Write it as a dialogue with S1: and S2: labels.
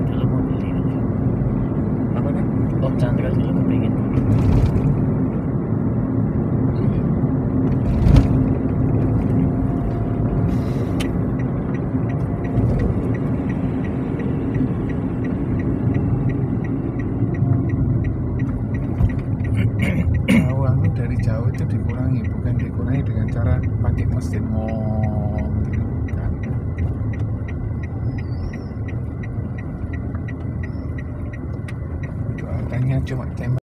S1: dulu mau beli.
S2: Apa nih?
S1: Om Chandra dulu kepingin beli.
S2: Uangnya dari jauh itu dikurangi, bukan dikurangi dengan cara pakai mesin ngom gitu, bukan. Itu angkanya cuma tembak.